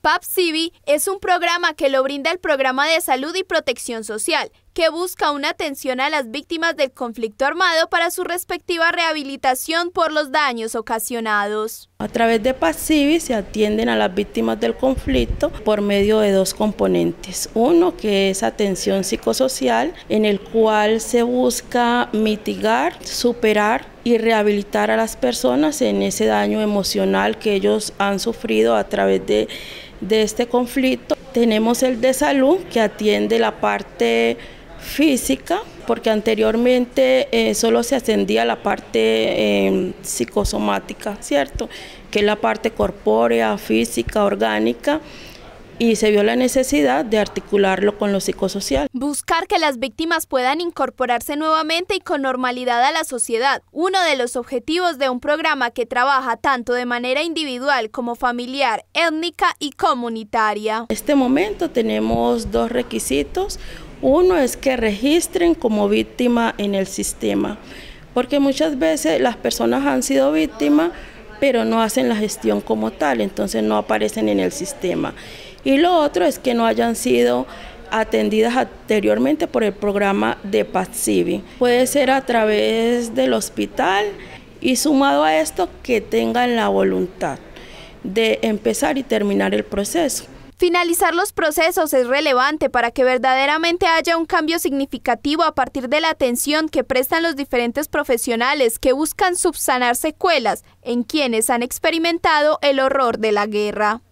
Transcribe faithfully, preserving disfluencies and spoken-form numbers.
PAPSIVI es un programa que lo brinda el Programa de Salud y Protección Social, que busca una atención a las víctimas del conflicto armado para su respectiva rehabilitación por los daños ocasionados. A través de PAPSIVI se atienden a las víctimas del conflicto por medio de dos componentes. Uno, que es atención psicosocial, en el cual se busca mitigar, superar y rehabilitar a las personas en ese daño emocional que ellos han sufrido a través de, de este conflicto. Tenemos el de salud, que atiende la parte física, porque anteriormente eh, solo se atendía la parte eh, psicosomática, ¿cierto? Que es la parte corpórea, física, orgánica, y se vio la necesidad de articularlo con lo psicosocial. Buscar que las víctimas puedan incorporarse nuevamente y con normalidad a la sociedad, uno de los objetivos de un programa que trabaja tanto de manera individual como familiar, étnica y comunitaria. En este momento tenemos dos requisitos. Uno es que registren como víctima en el sistema, porque muchas veces las personas han sido víctimas, pero no hacen la gestión como tal, entonces no aparecen en el sistema. Y lo otro es que no hayan sido atendidas anteriormente por el programa de PAPSIVI. Puede ser a través del hospital y sumado a esto que tengan la voluntad de empezar y terminar el proceso. Finalizar los procesos es relevante para que verdaderamente haya un cambio significativo a partir de la atención que prestan los diferentes profesionales que buscan subsanar secuelas en quienes han experimentado el horror de la guerra.